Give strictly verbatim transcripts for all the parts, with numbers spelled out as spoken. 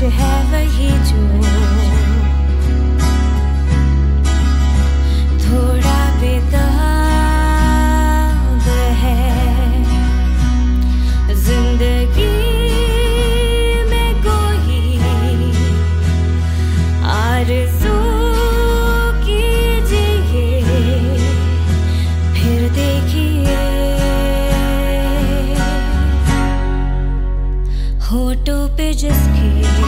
है वही जो थोड़ा बेताब है जिंदगी में कोई आरज़ू कीजिए फिर देखिए होठों पे जिसके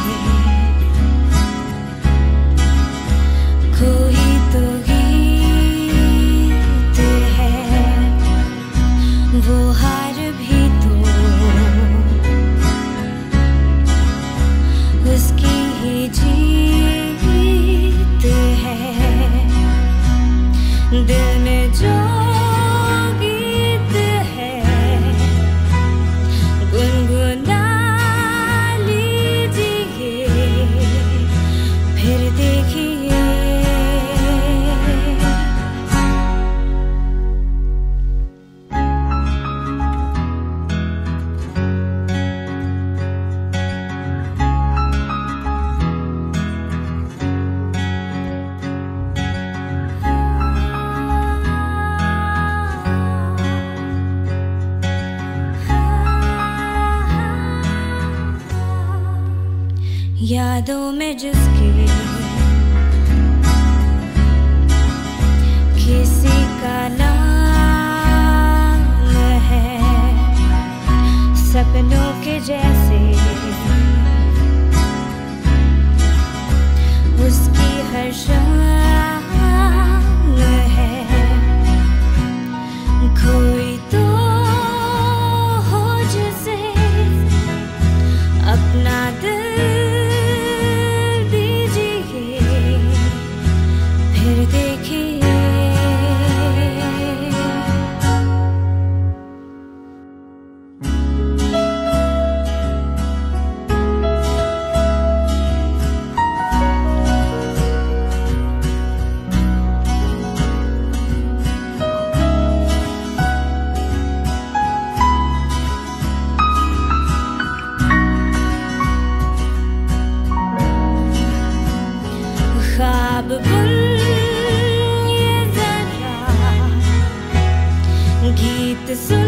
कोई तो गीत है वो हार भी तो उसकी ही जीत है दिल में जो गीत है गुनगुना फिर देखिए यादों में जिसके किसी का नाम है सपनों के जैसे उसकी हर शाम है कोई तो हो जिसे अपना दिल फिर देखिए ख्वाब बुन ये जरा गीत सुन